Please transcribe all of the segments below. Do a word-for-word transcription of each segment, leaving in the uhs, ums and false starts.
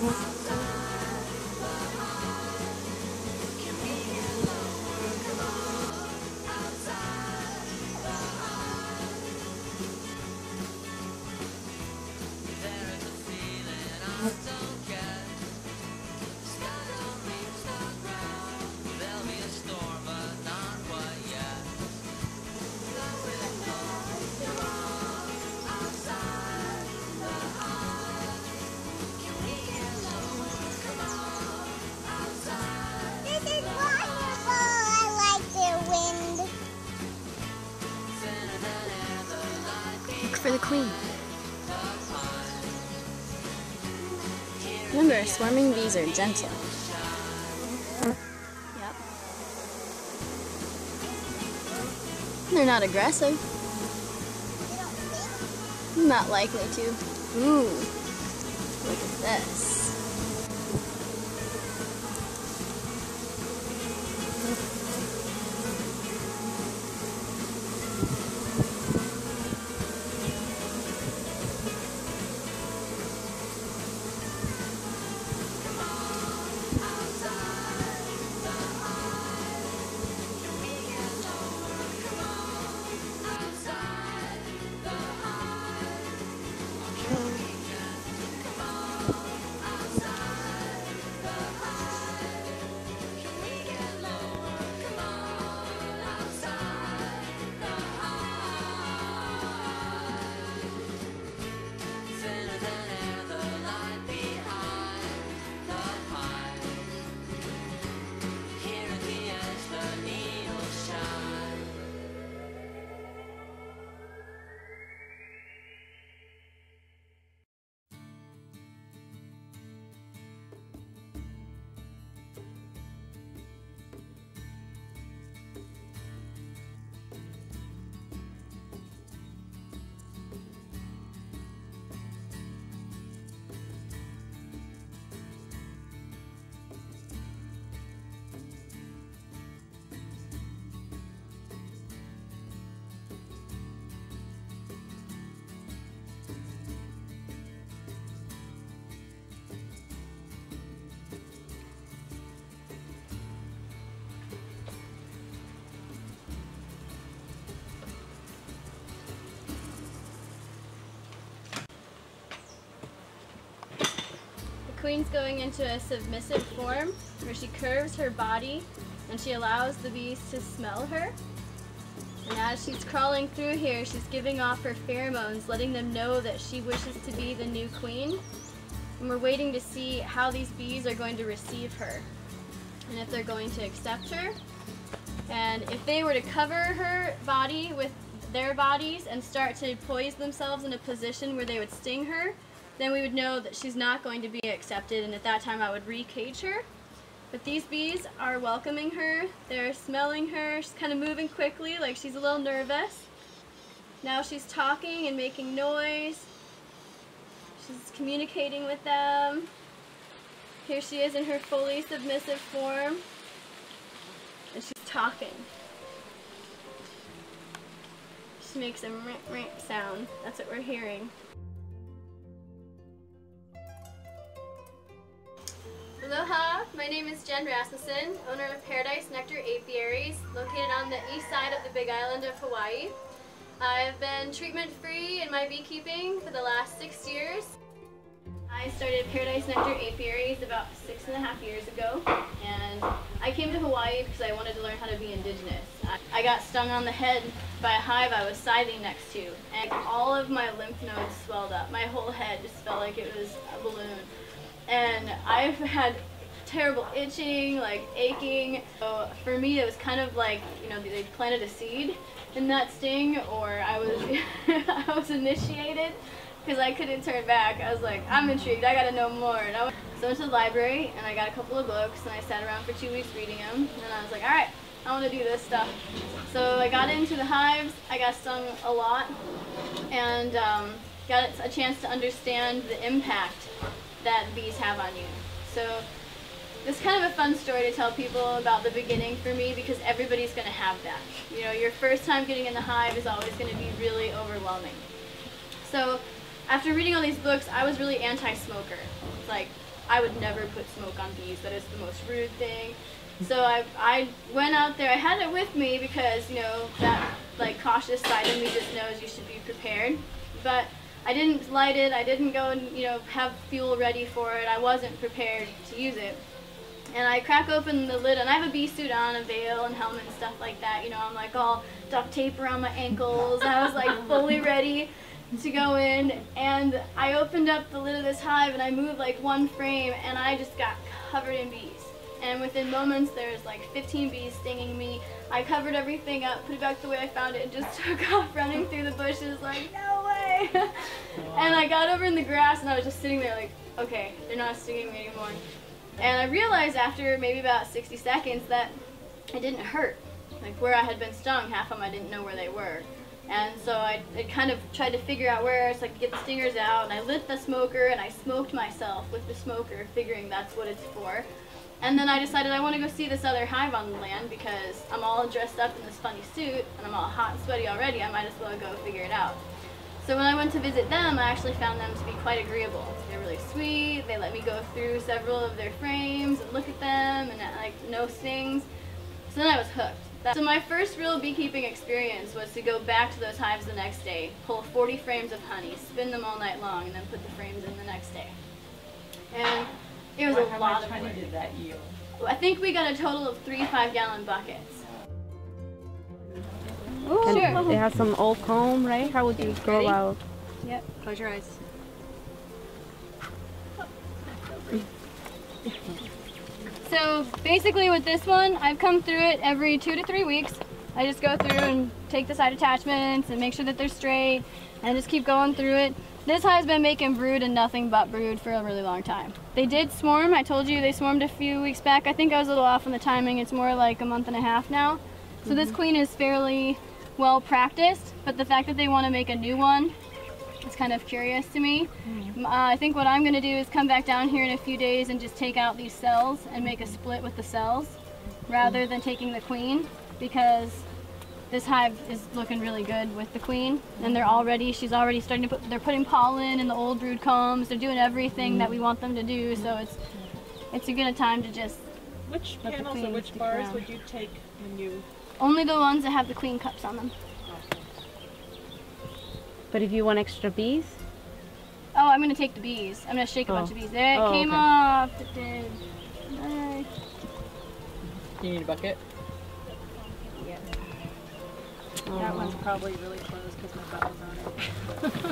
For the queen. Remember, swarming bees are gentle. Yep. They're not aggressive. Not likely to. Ooh, look at this. The queen's going into a submissive form where she curves her body and she allows the bees to smell her. And as she's crawling through here, she's giving off her pheromones, letting them know that she wishes to be the new queen. And we're waiting to see how these bees are going to receive her and if they're going to accept her. And if they were to cover her body with their bodies and start to poise themselves in a position where they would sting her, then we would know that she's not going to be accepted, and at that time I would re-cage her. But these bees are welcoming her, they're smelling her, she's kind of moving quickly like she's a little nervous. Now she's talking and making noise. She's communicating with them. Here she is in her fully submissive form, and she's talking. She makes a rink rink sound. That's what we're hearing. Aloha, my name is Jen Rasmussen, owner of Paradise Nectar Apiaries, located on the east side of the Big Island of Hawaii. I've been treatment-free in my beekeeping for the last six years. I started Paradise Nectar Apiaries about six and a half years ago, and I came to Hawaii because I wanted to learn how to be indigenous. I got stung on the head by a hive I was scything next to, and all of my lymph nodes swelled up. My whole head just felt like it was a balloon. And I've had terrible itching, like aching. So for me, it was kind of like, you know, they planted a seed in that sting, or I was, I was initiated because I couldn't turn back. I was like, I'm intrigued. I got to know more. And I went, so I went to the library and I got a couple of books and I sat around for two weeks reading them. And I was like, all right, I want to do this stuff. So I got into the hives. I got stung a lot and um, got a chance to understand the impact that bees have on you. So it's kind of a fun story to tell people about the beginning for me, because everybody's going to have that. You know, your first time getting in the hive is always going to be really overwhelming. So after reading all these books, I was really anti-smoker. It's like, I would never put smoke on bees. That is the most rude thing. So I, I went out there. I had it with me because, you know, that like cautious side of me just knows you should be prepared. But I didn't light it. I didn't go and, you know, have fuel ready for it. I wasn't prepared to use it. And I crack open the lid, and I have a bee suit on, a veil and helmet and stuff like that. You know, I'm like all duct tape around my ankles. I was like fully ready to go in, and I opened up the lid of this hive and I moved like one frame, and I just got covered in bees. And within moments there's like fifteen bees stinging me. I covered everything up, put it back the way I found it, and just took off running through the bushes like, no way! And I got over in the grass and I was just sitting there like, okay, they're not stinging me anymore. And I realized after maybe about sixty seconds that it didn't hurt. Like where I had been stung, half of them I didn't know where they were. And so I, I kind of tried to figure out where so I could get the stingers out, and I lit the smoker and I smoked myself with the smoker, figuring that's what it's for. And then I decided I want to go see this other hive on the land because I'm all dressed up in this funny suit and I'm all hot and sweaty already. I might as well go figure it out. So when I went to visit them, I actually found them to be quite agreeable. They're really sweet. They let me go through several of their frames and look at them, and like no stings. So then I was hooked. So my first real beekeeping experience was to go back to those hives the next day, pull forty frames of honey, spin them all night long, and then put the frames in the next day. And it was a How lot much of honey work. did that yield? I think we got a total of three five-gallon buckets. Ooh, Sure. They have some old comb, right? How would you go Ready? about? Yep. Close your eyes. So basically with this one, I've come through it every two to three weeks. I just go through and take the side attachments and make sure that they're straight and just keep going through it. This hive's been making brood and nothing but brood for a really long time. They did swarm. I told you they swarmed a few weeks back. I think I was a little off on the timing. It's more like a month and a half now. So this queen is fairly well practiced, but the fact that they want to make a new one is kind of curious to me. Uh, I think what I'm going to do is come back down here in a few days and just take out these cells and make a split with the cells rather than taking the queen, because this hive is looking really good with the queen, and they're already, she's already starting to put, they're putting pollen in the old brood combs, they're doing everything that we want them to do, so it's it's a good time to just Which let the panels or queen which stick bars around. would you take when you... Only the ones that have the queen cups on them. But if you want extra bees? Oh, I'm going to take the bees. I'm going to shake a Oh. bunch of bees. There it Oh, came okay. off. It did. Nice. Do you need a bucket? Yeah. Oh. That one's probably really close because my butt's on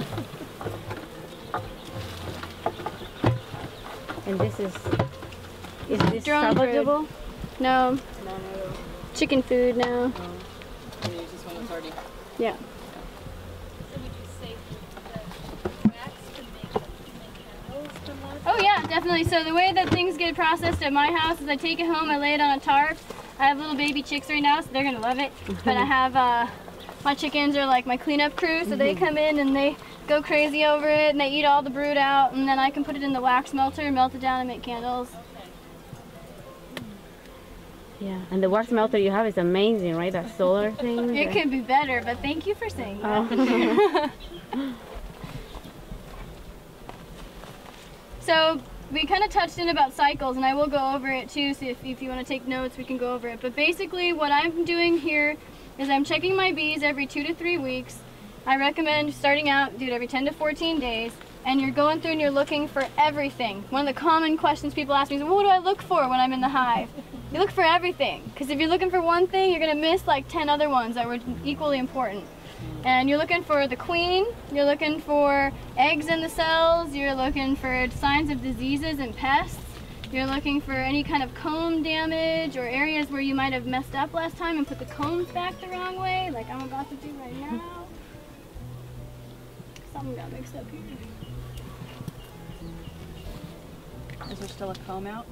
it. And this is, is this Drone salvageable? No, No, no, no. chicken food now. no. You use this one that's already... Yeah. Oh yeah, definitely. So the way that things get processed at my house is I take it home, I lay it on a tarp. I have little baby chicks right now, so they're gonna love it. But I have, uh, my chickens are like my cleanup crew, so they come in and they go crazy over it and they eat all the brood out, and then I can put it in the wax melter, melt it down and make candles. Yeah, and the wax melter you have is amazing, right? That solar thing. It the- could be better, but thank you for saying that. Oh. So we kind of touched in about cycles, and I will go over it too, so if, if you want to take notes, we can go over it. But basically what I'm doing here is I'm checking my bees every two to three weeks. I recommend starting out, do it every ten to fourteen days, and you're going through and you're looking for everything. One of the common questions people ask me is, well, what do I look for when I'm in the hive? You look for everything, because if you're looking for one thing, you're going to miss like ten other ones that were equally important. And you're looking for the queen, you're looking for eggs in the cells, you're looking for signs of diseases and pests, you're looking for any kind of comb damage or areas where you might have messed up last time and put the combs back the wrong way, like I'm about to do right now. Something got mixed up here. Is there still a comb out?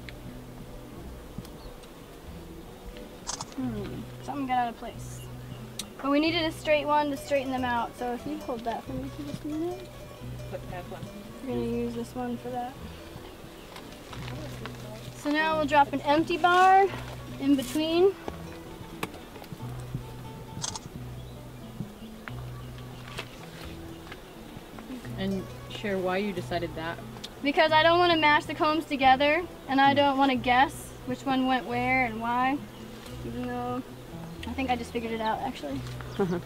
Hmm, something got out of place. But we needed a straight one to straighten them out, so if you hold that for me for just a minute. Put that one. We're going to use this one for that. So now we'll drop an empty bar in between. And share why you decided that. because I don't want to mash the combs together, and I don't want to guess which one went where and why, even though I think I just figured it out actually. So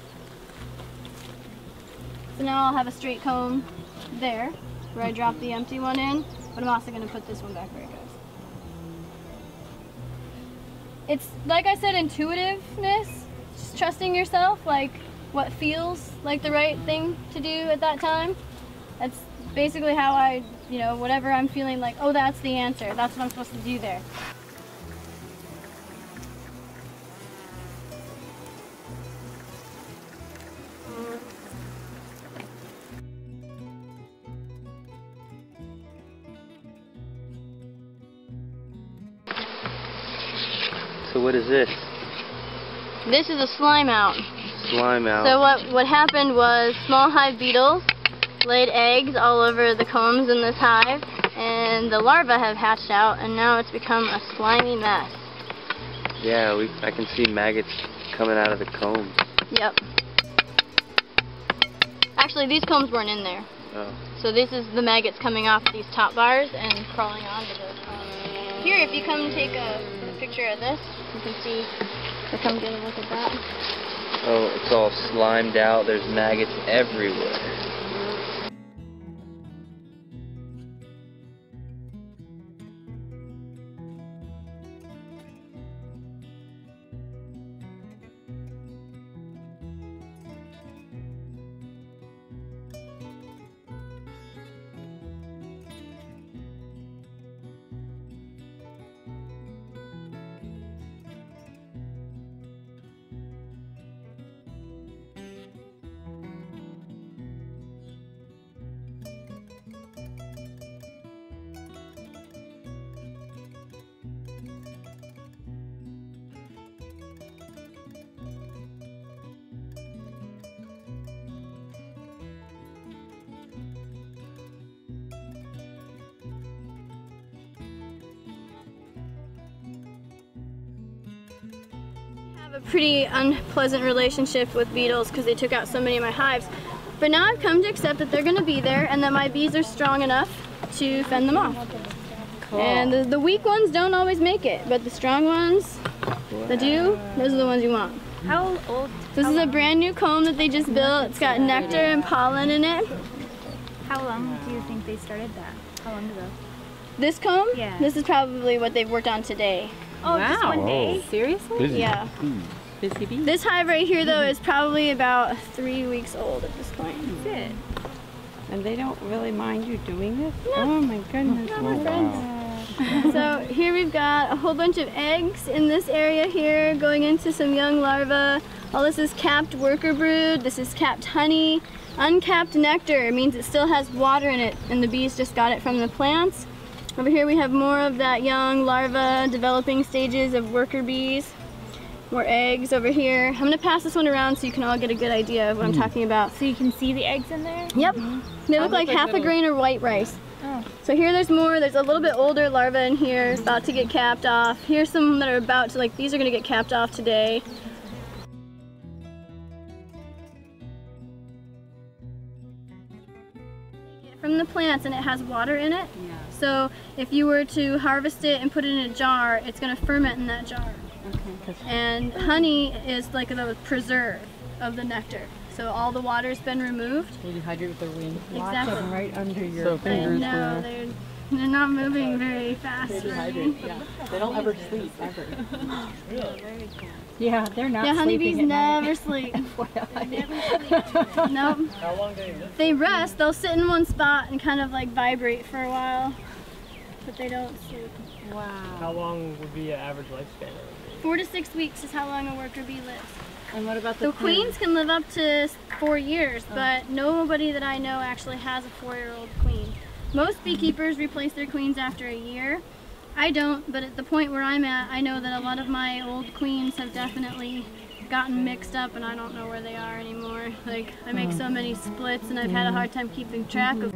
now I'll have a straight comb there where I dropped the empty one in, but I'm also going to put this one back where it goes. It's, like I said, intuitiveness, just trusting yourself, like what feels like the right thing to do at that time. That's basically how I, you know, whatever I'm feeling like, oh, that's the answer, that's what I'm supposed to do there. So what is this? This is a slime out. Slime out. So what, what happened was small hive beetles laid eggs all over the combs in this hive, and the larvae have hatched out, and now it's become a slimy mess. Yeah, we, I can see maggots coming out of the comb. Yep. Actually, these combs weren't in there. Oh. So this is the maggots coming off these top bars and crawling onto those combs. Here, if you come and take a picture of this, you can see, so come get a look at that. Oh, it's all slimed out. There's maggots everywhere. I have a pretty unpleasant relationship with beetles because they took out so many of my hives. But now I've come to accept that they're going to be there and that my bees are strong enough to fend them off. Cool. And the, the weak ones don't always make it, but the strong ones that do, those are the ones you want. How old? This how is a long? brand new comb that they just built. It's got nectar and pollen in it. How long do you think they started that? How long ago? This comb? Yeah. This is probably what they've worked on today. Oh, Wow. just one day? Oh. Seriously? Busy. Yeah. Busy bee. This hive right here, though, is probably about three weeks old at this point. That's it. And they don't really mind you doing this? No. Oh my goodness. Not my friends. So here we've got a whole bunch of eggs in this area here going into some young larvae. All this is capped worker brood. This is capped honey. Uncapped nectar means it still has water in it and the bees just got it from the plants. Over here we have more of that young larva developing stages of worker bees. More eggs over here. I'm going to pass this one around so you can all get a good idea of what I'm talking about. So you can see the eggs in there? Yep. They Oh, look like look like half a little- grain of white rice. Oh. So here there's more. There's a little bit older larvae in here about to get capped off. Here's some that are about to, like, these are going to get capped off today. From the plants, and it has water in it. Yeah. So if you were to harvest it and put it in a jar, it's going to ferment in that jar. Okay. And honey is like the preserve of the nectar. So all the water's been removed. They dehydrate with their wings. Exactly. Watch them right under your So I fingers know, for they're, they're not moving very fast. they for me. dehydrate. Yeah. They don't ever sleep ever. Very cool. Yeah, they're not Yeah, honeybees sleeping at never sleep. night. Nope. How long do they live? If they rest, they'll sit in one spot and kind of like vibrate for a while. But they don't sleep. Wow. How long would be an average lifespan? Four to six weeks is how long a worker bee lives. And what about the The queens can live up to four years, but nobody that I know actually has a four-year-old queen. Most beekeepers replace their queens after a year. I don't, but at the point where I'm at, I know that a lot of my old queens have definitely gotten mixed up and I don't know where they are anymore. Like, I make so many splits and I've had a hard time keeping track of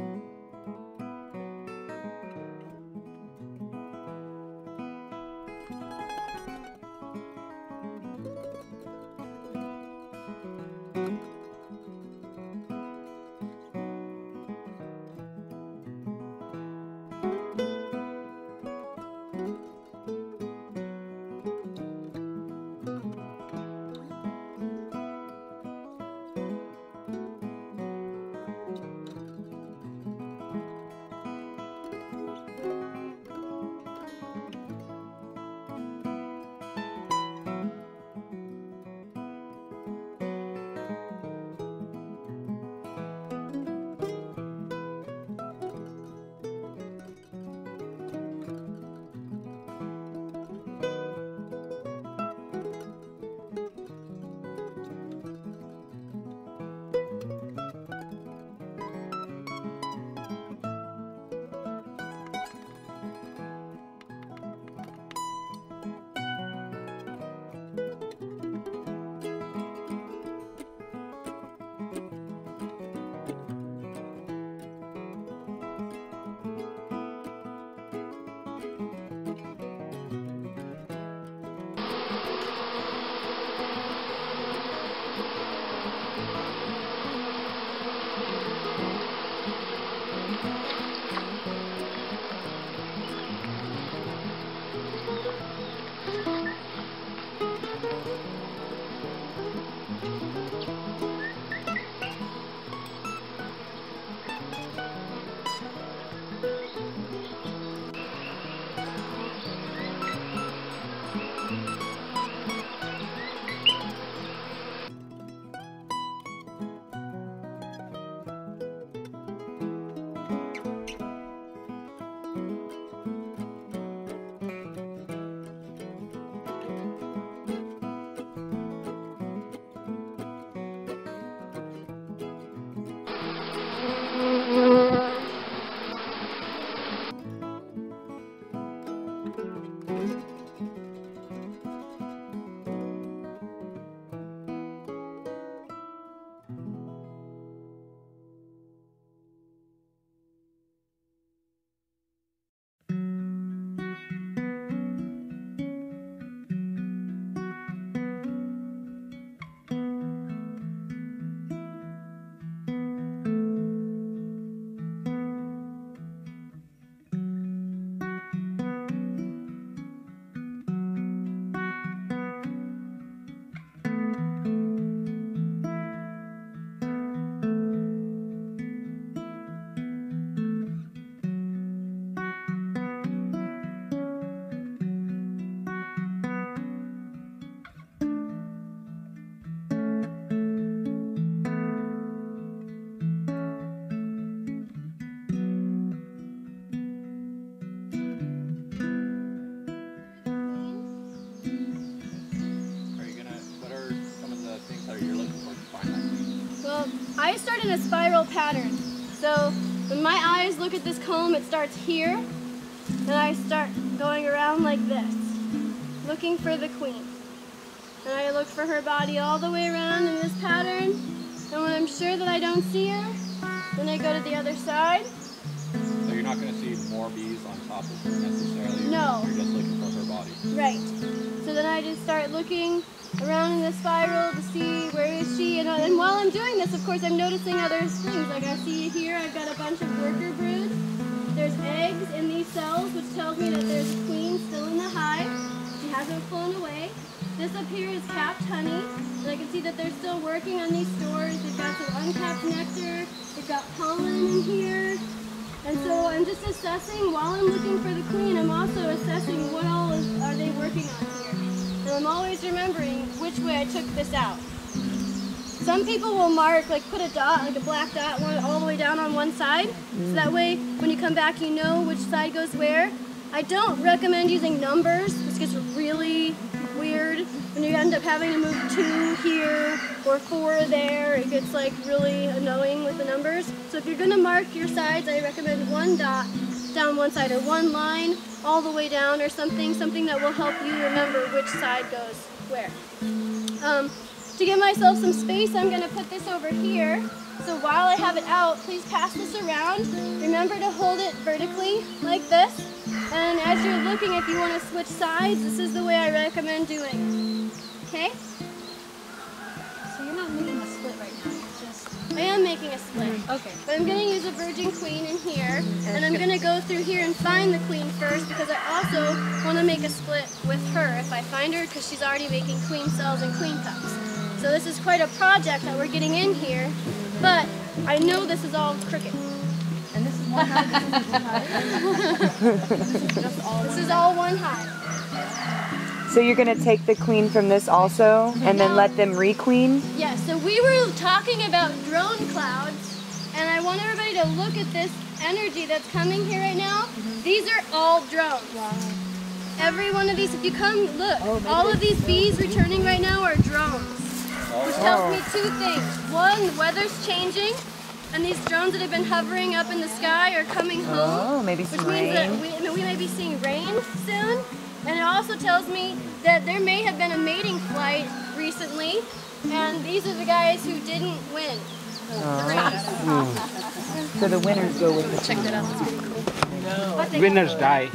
Well, I start in a spiral pattern. So when my eyes look at this comb, it starts here, and I start going around like this, looking for the queen. And I look for her body all the way around in this pattern, and when I'm sure that I don't see her, then I go to the other side. So you're not going to see more bees on top of her necessarily? No. You're just looking for her body? Right. So then I just start looking around in the spiral to see where is she, and, uh, and while I'm doing this, of course, I'm noticing other things. Like I see here, I've got a bunch of worker brood. There's eggs in these cells, which tells me that there's a queen still in the hive. She hasn't flown away. This up here is capped honey, and I can see that they're still working on these stores. They've got some uncapped nectar. They've got pollen in here. And so I'm just assessing, while I'm looking for the queen, I'm also assessing what all is, are they working on here. And I'm always remembering which way I took this out. Some people will mark, like put a dot, like a black dot one, all the way down on one side. Mm. So that way, when you come back, you know which side goes where. I don't recommend using numbers. This gets really weird. When you end up having to move two here or four there, it gets like really annoying with the numbers. So if you're gonna mark your sides, I recommend one dot down one side or one line all the way down or something, something that will help you remember which side goes where. Um, to give myself some space, I'm gonna put this over here. So while I have it out, please pass this around. Remember to hold it vertically like this. And as you're looking, if you want to switch sides, this is the way I recommend doing. Okay? So you're not making a split right now, you're just... I am making a split. Okay. But I'm going to use a virgin queen in here, and I'm going to go through here and find the queen first, because I also want to make a split with her if I find her, because she's already making queen cells and queen cups. So this is quite a project that we're getting in here, but I know this is all crooked. And this is one hive? This is just all This is all one hive. So you're going to take the queen from this also and then let them re-queen? Yeah, so we were talking about drone clouds, and I want everybody to look at this energy that's coming here right now. These are all drones. Wow. Every one of these, if you come look, oh, all of these bees returning right now are drones. Which tells me two things. One, the weather's changing, and these drones that have been hovering up in the sky are coming home. Oh, maybe some which means rain. that we, I mean, we may be seeing rain soon. And it also tells me that there may have been a mating flight recently, and these are the guys who didn't win the race. So the winners go with the Check that out, that's pretty cool. No. Winners die.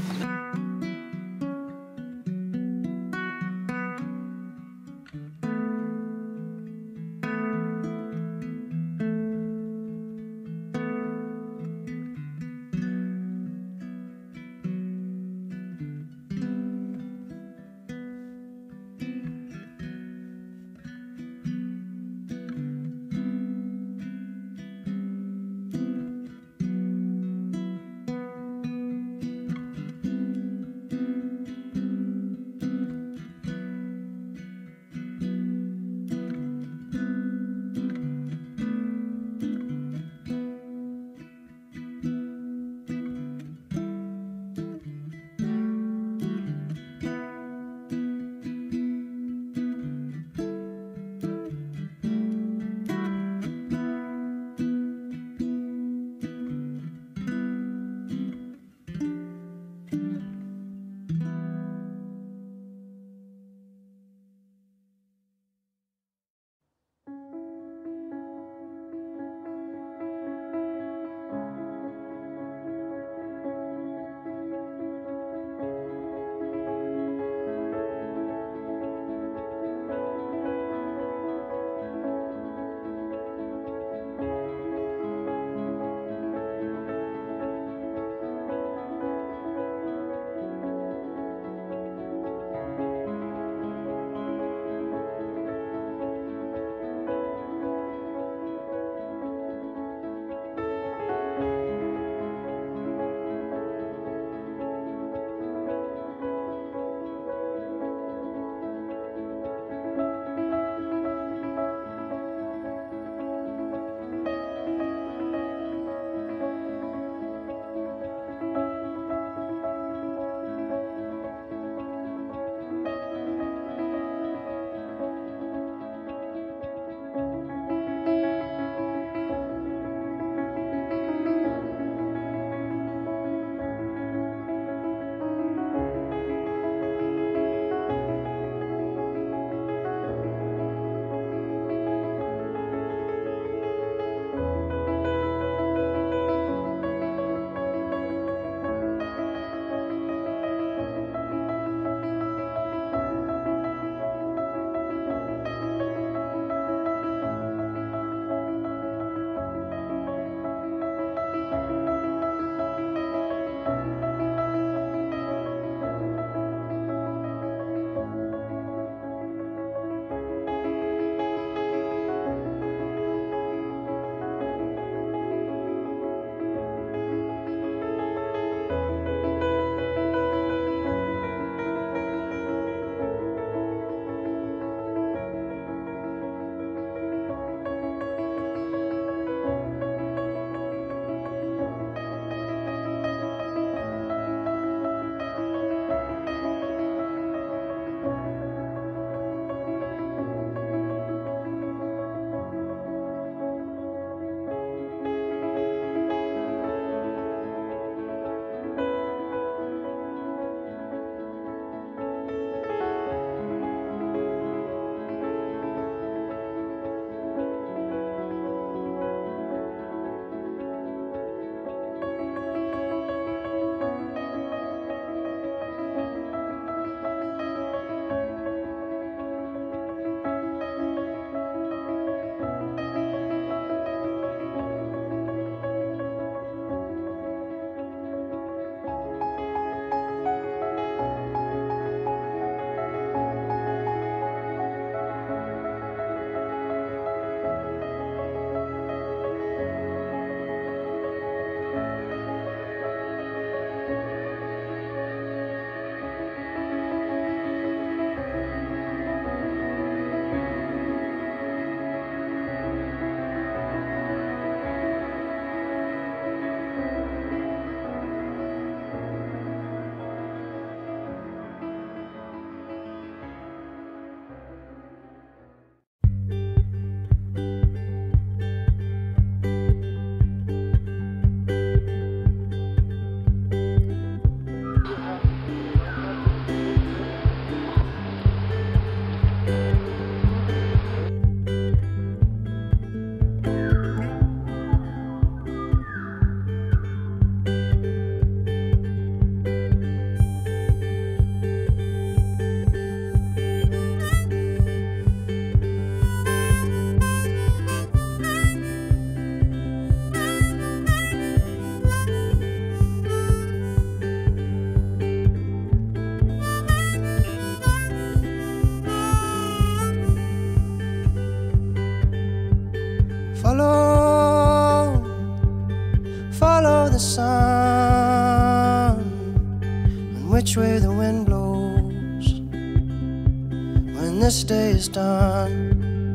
Follow, follow the sun, and which way the wind blows when this day is done.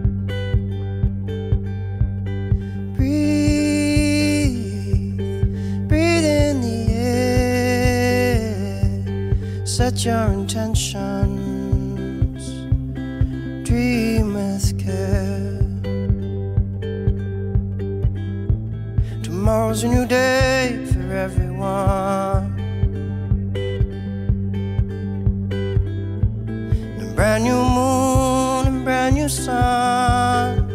Breathe, breathe in the air, set your intentions, dream with care. Tomorrow's a new day for everyone, and a brand new moon and brand new sun.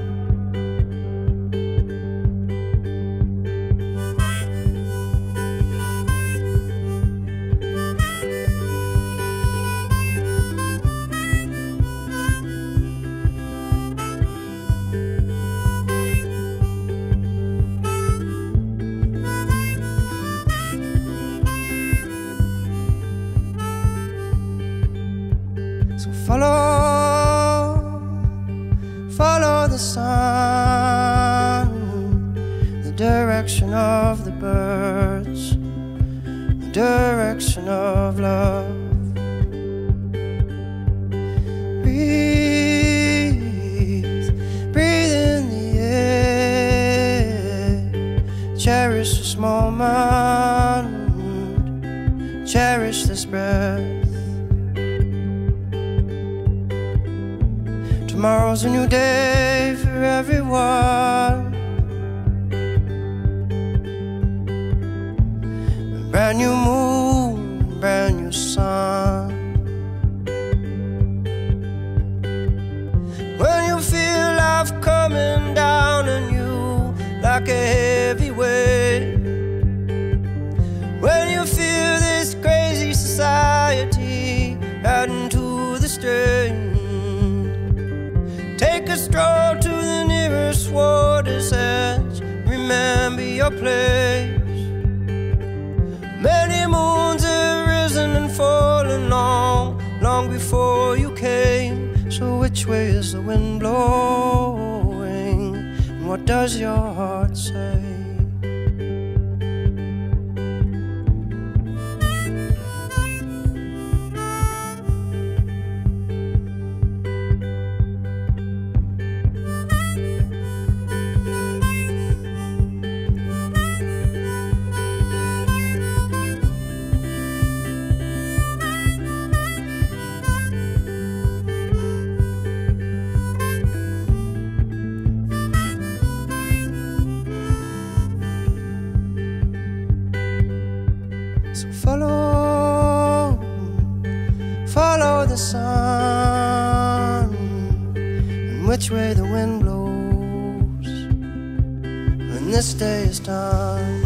So follow, follow the sun, the direction of the birds, the direction of love. Breathe, breathe in the air, cherish this moment, cherish this breath. Tomorrow's a new day for everyone, a brand new moon, a brand new sun. When you feel life coming down on you like a heavy weight, when you feel this crazy society adding to the strain, take a stroll to the nearest water's edge. Remember your place. Many moons have risen and fallen long, long before you came. So which way is the wind blowing? And what does your heart say? So follow, follow the sun, and which way the wind blows when this day is done.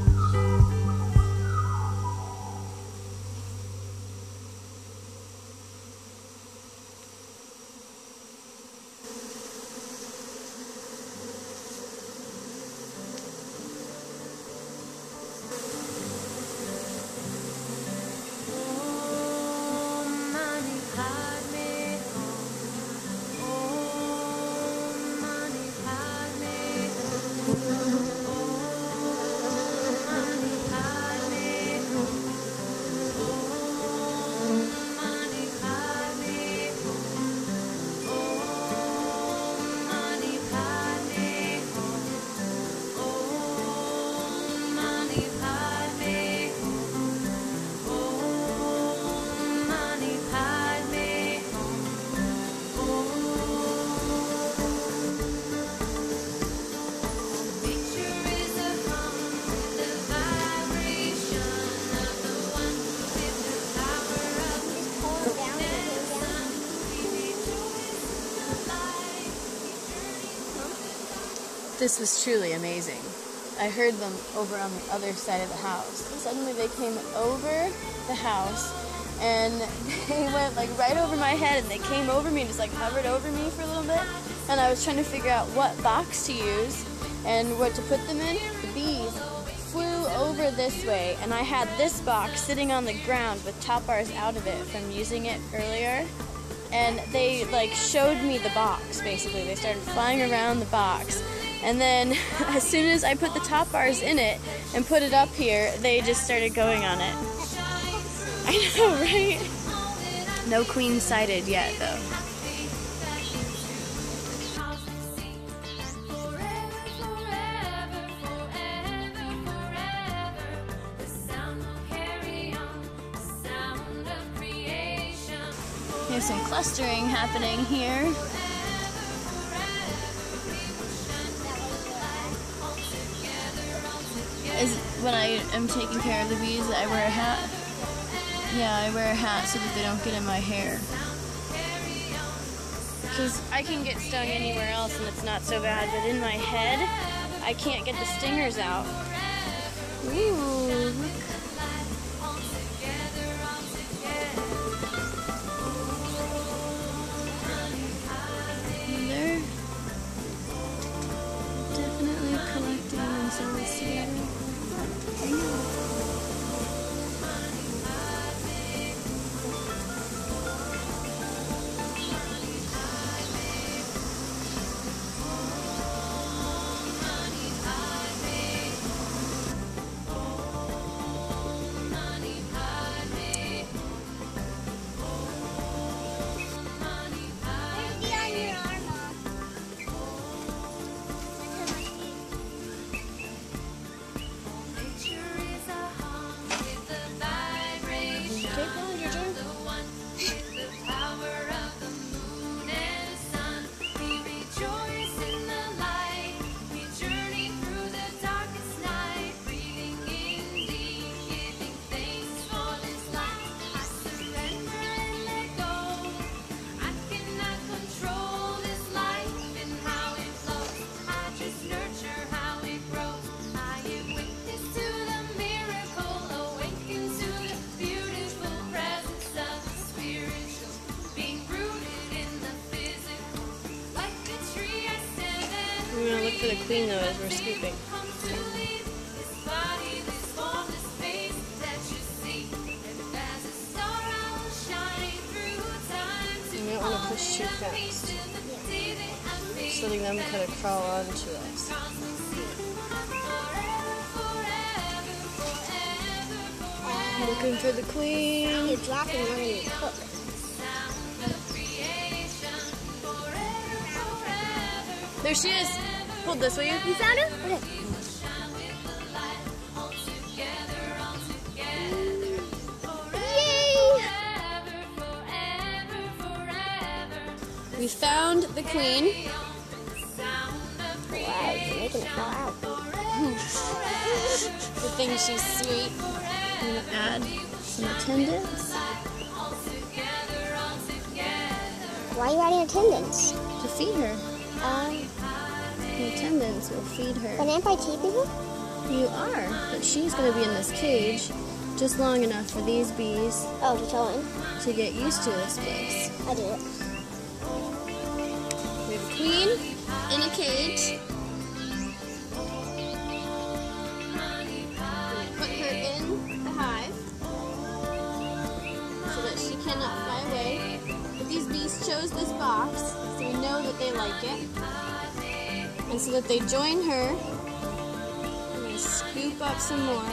This was truly amazing. I heard them over on the other side of the house. Suddenly they came over the house and they went like right over my head and they came over me and just like hovered over me for a little bit. And I was trying to figure out what box to use and what to put them in. The bees flew over this way and I had this box sitting on the ground with top bars out of it from using it earlier. And they like showed me the box basically. They started flying around the box. And then as soon as I put the top bars in it and put it up here, they just started going on it. I know, right? No queen sighted yet, though. There's some clustering happening here. Is when I am taking care of the bees, I wear a hat. Yeah, I wear a hat so that they don't get in my hair. Because I can get stung anywhere else and it's not so bad, but in my head, I can't get the stingers out. Ooh, look. They're definitely collecting themselves together. I know. We're gonna look for the queen though as we're scooping. You might want to push too fast. Just letting them kind of crawl onto us. Looking for the queen. You're dropping one in your cook. There she is. Hold this, will you? You found her? Okay. Yay! We found the queen. Wow, you're making it fall out. Good thing she's sweet. I'm gonna add some attendants Why are you adding attendants? to feed her. Um, The attendants will feed her. but aren't I keeping her? You are, but she's going to be in this cage just long enough for these bees Oh, to tell him. to get used to this place. I do it. We have a queen in a cage. Put her in the hive so that she cannot fly away. But these bees chose this box, so we know that they like it. And so that they join her, I'm going to scoop up some more.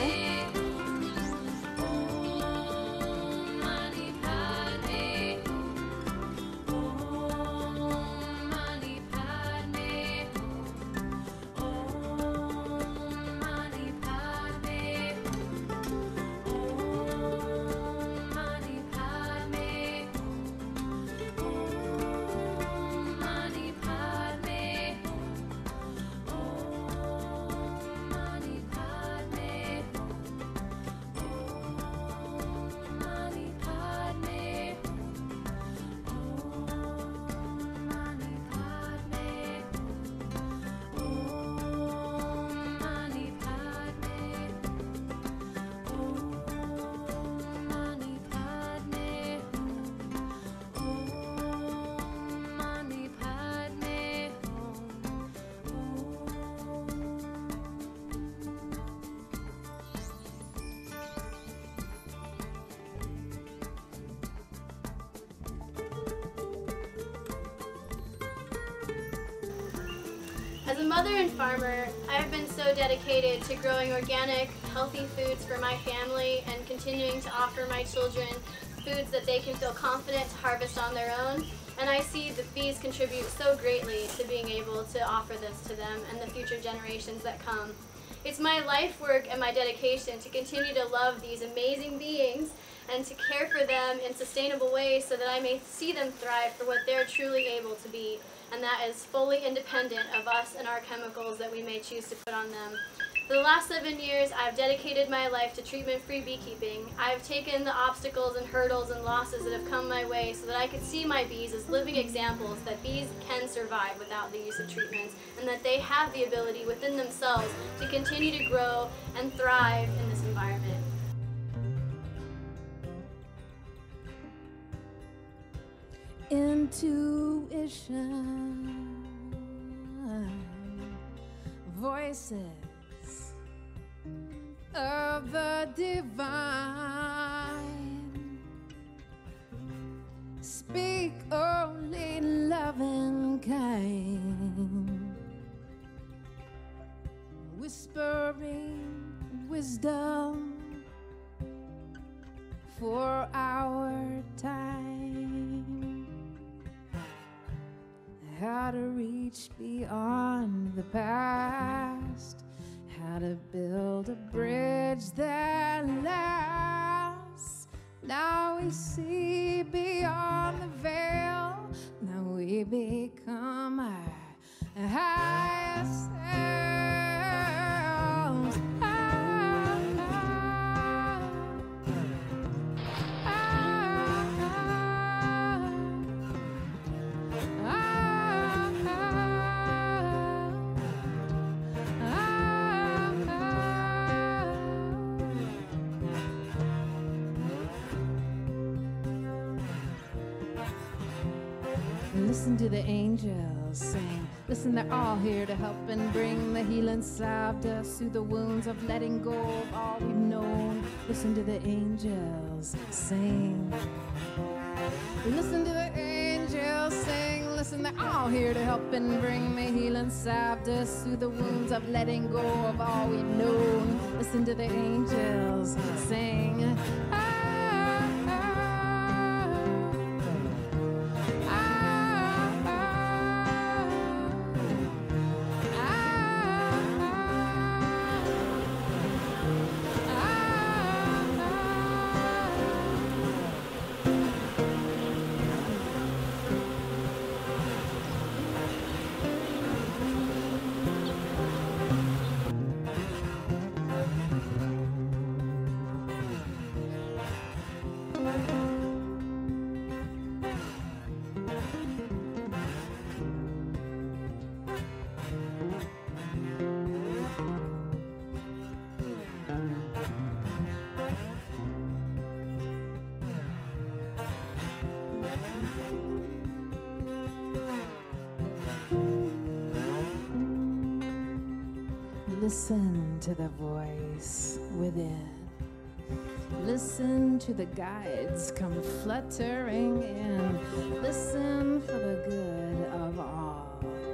As a mother and farmer, I have been so dedicated to growing organic, healthy foods for my family and continuing to offer my children foods that they can feel confident to harvest on their own. And I see the bees contribute so greatly to being able to offer this to them and the future generations that come. It's my life work and my dedication to continue to love these amazing beings and to care for them in sustainable ways so that I may see them thrive for what they're truly able to be, and that is fully independent of us and our chemicals that we may choose to put on them. For the last seven years, I've dedicated my life to treatment-free beekeeping. I've taken the obstacles and hurdles and losses that have come my way so that I could see my bees as living examples that bees can survive without the use of treatments, and that they have the ability within themselves to continue to grow and thrive in this environment. Intuition, voices of the divine, speak only love and kind, whispering wisdom for our time, how to reach beyond the past, how to build a bridge that lasts. Now we see beyond the veil. Now we become our highest selves. Ah, ah, ah, ah, Listen to the angels sing. Listen, they're all here to help and bring the healing salve to soothe the wounds of letting go of all we've known. Listen to the angels sing. Listen to the angels sing. Listen, they're all here to help and bring the healing salve to soothe the wounds of letting go of all we've known. Listen to the angels sing. Ah, listen to the voice within. Listen to the guides come fluttering in. Listen for the good of all.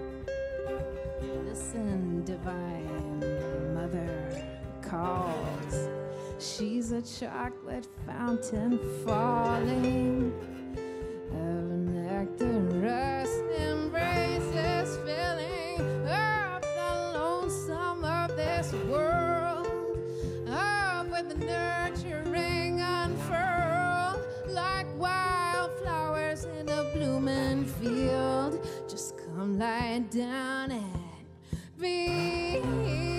Listen, divine mother calls. She's a chocolate fountain falling of nectar embraces filling up the lonesome of this world, up with the nurturing unfurled like wildflowers in a blooming field. Just come lie down and be healed.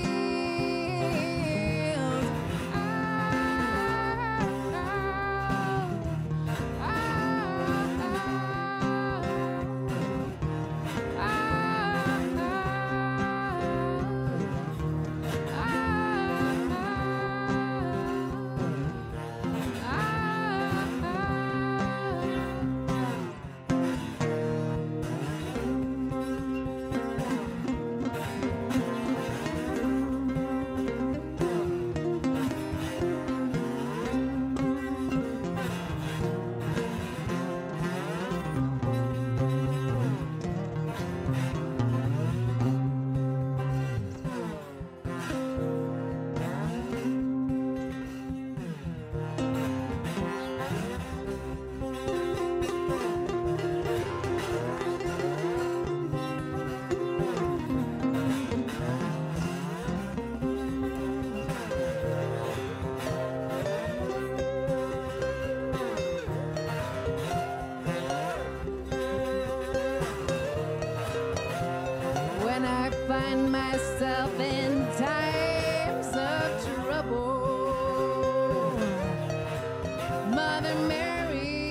find myself in times of trouble. Mother Mary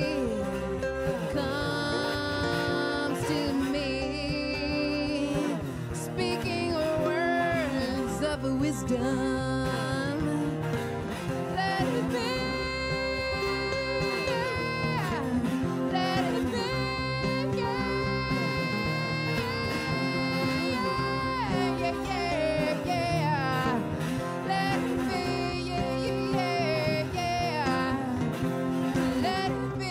comes to me, speaking words of wisdom. Let it be, yeah. Let it be, yeah. Yeah, yeah, yeah. Let it be, yeah, yeah, yeah. Let it be,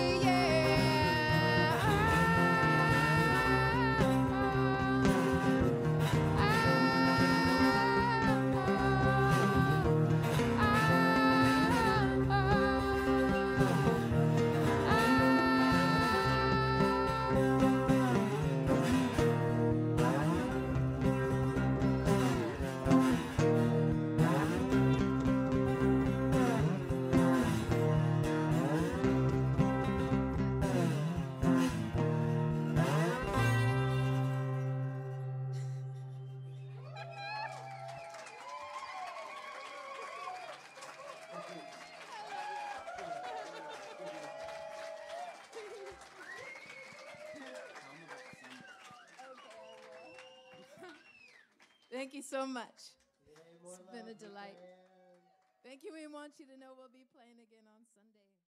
Thank you so much. It's been a delight. Thank you. We want you to know we'll be playing again on Sunday.